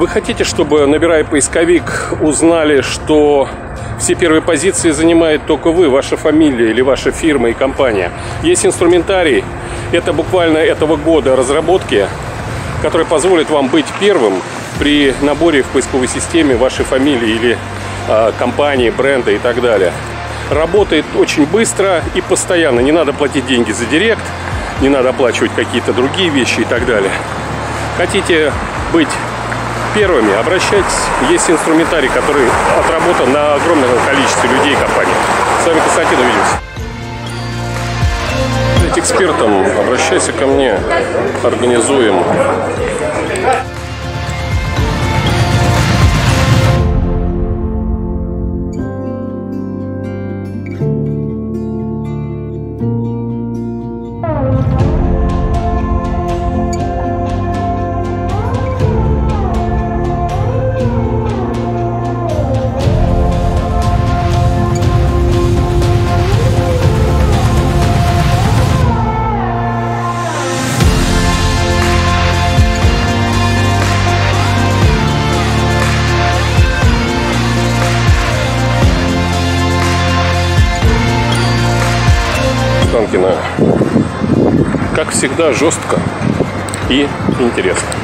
Вы хотите, чтобы, набирая поисковик, узнали, что все первые позиции занимает только вы, ваша фамилия или ваша фирма и компания? Есть инструментарий, это буквально этого года разработки, который позволит вам быть первым при наборе в поисковой системе вашей фамилии или компании, бренда и так далее. Работает очень быстро и постоянно. Не надо платить деньги за директ, не надо оплачивать какие-то другие вещи и так далее. Хотите быть первыми, обращайтесь. Есть инструментарий, который отработан на огромном количестве людей и компаний. С вами Константин, увидимся. Быть экспертом, обращайся ко мне, организуем. Как всегда, жестко и интересно.